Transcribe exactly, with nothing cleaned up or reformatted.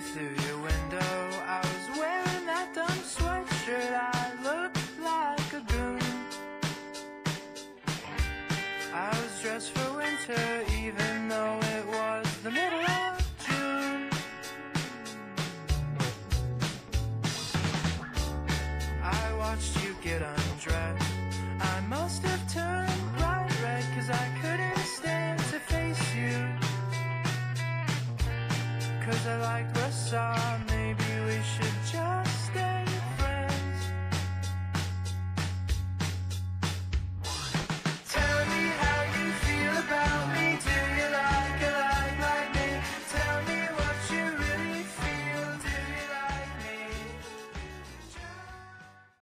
through your window. I was wearing that dumb sweatshirt. I looked like a goon. I was dressed for winter, even though it was the middle of June. I watched you get on